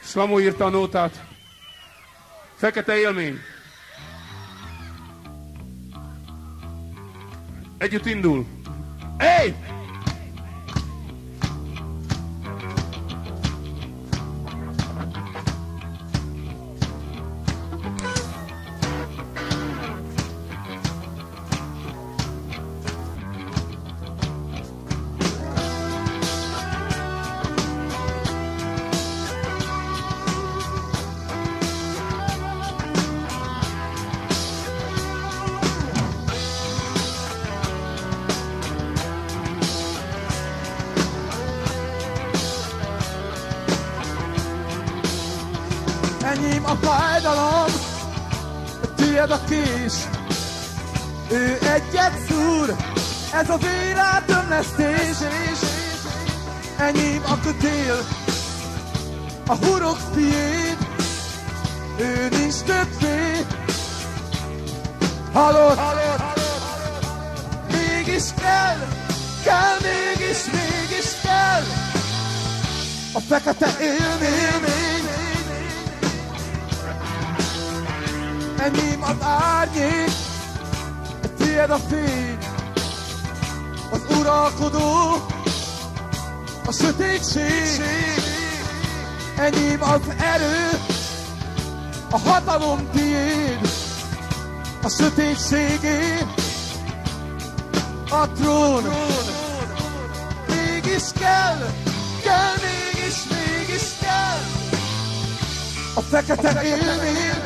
Slamó írta a nótát. Fekete élmény. Együtt indul. Hey! Enyém a fájdalom, tiéd a kés. Ő egyet szúr, ez az életömlesztés. Enyém a kötél, a hurok tiéd. Ő nincs többé. Hallod? Mégis kell, mégis kell. A fekete élmény. Enyém az árnyék, tiéd a fény, az uralkodó, a sötétség. Enyém az erő, a hatalom tiéd, a sötétségé, a trón. Mégis kell, mégis kell. A fekete élmény.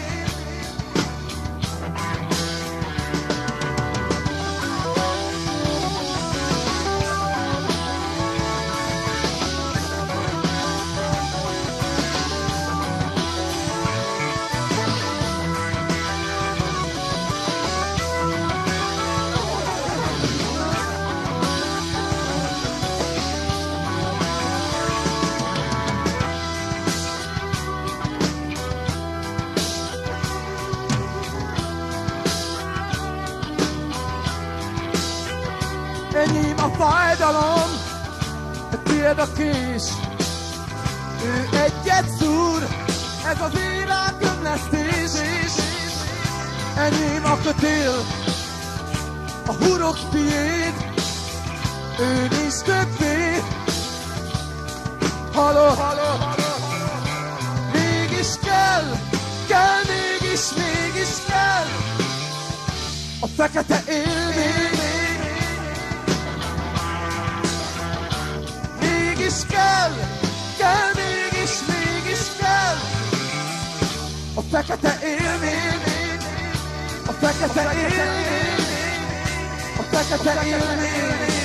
Enyém a fájdalom, tiéd a kés. Ő egyet szúr, ez az életömlesztés. Enyém a kötél, a hurok tiéd. Ő nincs többé. Hallod? Mégis kell, mégis kell. A fekete élmény. Mégis kell, mégis kell. A fekete élmény. A fekete élmény. A fekete élmény.